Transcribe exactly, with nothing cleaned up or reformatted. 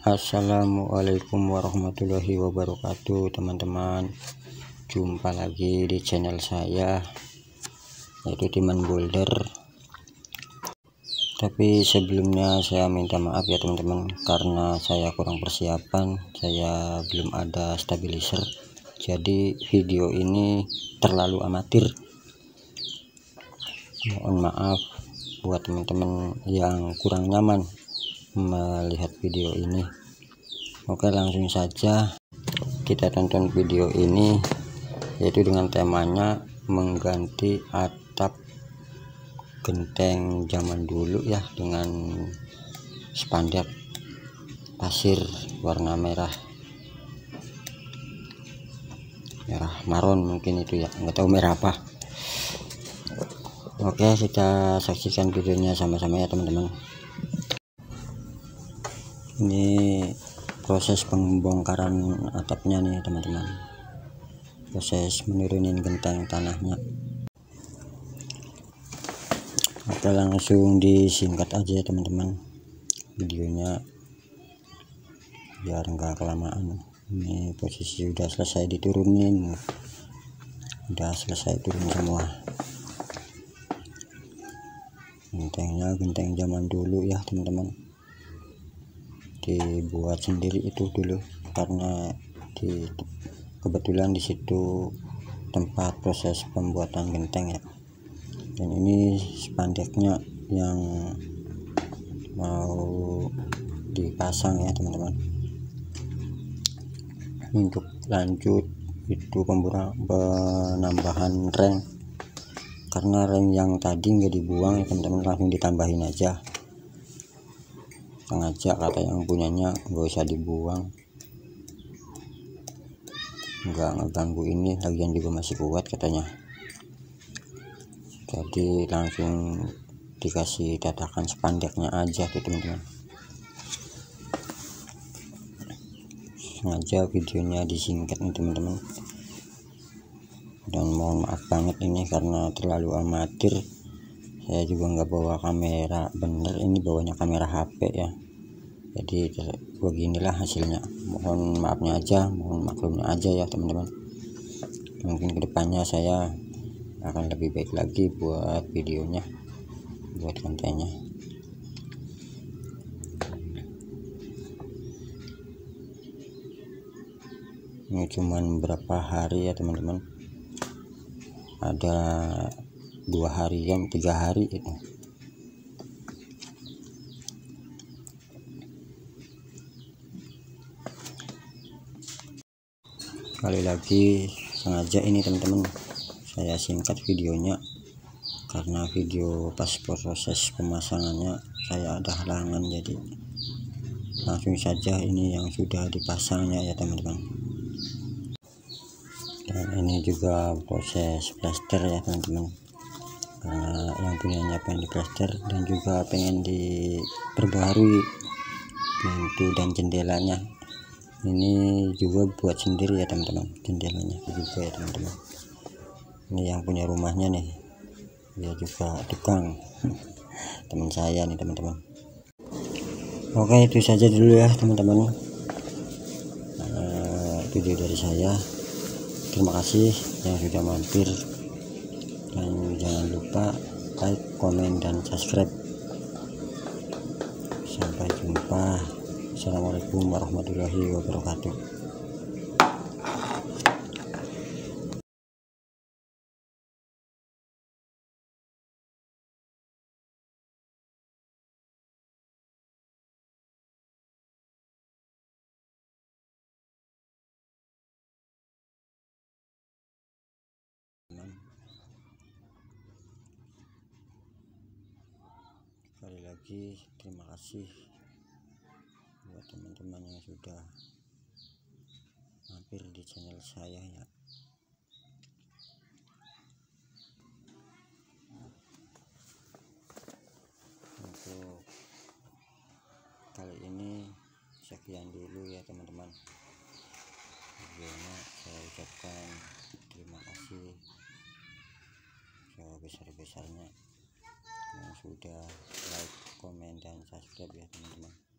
Assalamualaikum warahmatullahi wabarakatuh, teman-teman. Jumpa lagi di channel saya, yaitu Timan Boulder. Tapi sebelumnya saya minta maaf ya teman-teman, karena saya kurang persiapan, saya belum ada stabilizer, jadi video ini terlalu amatir. Mohon maaf buat teman-teman yang kurang nyaman melihat video ini. Oke, langsung saja kita tonton video ini, yaitu dengan temanya mengganti atap genteng zaman dulu ya, dengan spanduk pasir warna merah merah maron, mungkin itu ya, nggak tahu merah apa. Oke, kita saksikan videonya sama-sama ya teman-teman. Ini proses pembongkaran atapnya nih teman-teman, proses menurunin genteng tanahnya. Oke, langsung disingkat aja ya teman-teman videonya biar enggak kelamaan. Ini posisi udah selesai diturunin, udah selesai turun semua gentengnya, genteng zaman dulu ya teman-teman, dibuat sendiri itu dulu karena di kebetulan di situ tempat proses pembuatan genteng ya. Dan ini spanduknya yang mau dipasang ya teman-teman. Untuk lanjut itu penambahan reng, karena reng yang tadi nggak dibuang ya teman-teman, langsung ditambahin aja. Sengaja kata yang punyanya nggak usah dibuang, nggak ngeganggu ini, lagian juga masih kuat katanya. Jadi langsung dikasih tatakan spanduknya aja tuh teman-teman. Sengaja videonya disingkat nih teman-teman, dan mohon maaf banget ini karena terlalu amatir. Saya juga nggak bawa kamera bener, ini bawanya kamera H P ya, jadi beginilah hasilnya. Mohon maafnya aja, mohon maklumnya aja ya teman-teman. Mungkin kedepannya saya akan lebih baik lagi buat videonya, buat kontennya. Ini cuman berapa hari ya teman-teman, ada dua harian tiga hari itu. Sekali lagi sengaja ini teman-teman saya singkat videonya, karena video pas proses pemasangannya saya ada halangan, jadi langsung saja ini yang sudah dipasangnya ya teman-teman. Dan ini juga proses plaster ya teman-teman, karena yang punyanya pengen diplaster dan juga pengen diperbarui pintu dan jendelanya. Ini juga buat sendiri ya teman-teman, jendelanya juga ya teman-teman. Ini yang punya rumahnya nih, dia juga tukang teman saya nih teman-teman. Oke, itu saja dulu ya teman-teman uh, video dari saya. Terima kasih yang sudah mampir, dan jangan lupa like, komen, dan subscribe. Sampai jumpa. Assalamualaikum warahmatullahi wabarakatuh. Sekali lagi terima kasih buat teman-teman yang sudah mampir di channel saya ya. Untuk kali ini sekian dulu ya teman-teman videonya. Saya ucapkan terima kasih sebesar-besarnya yang sudah like, komen, dan subscribe ya teman-teman.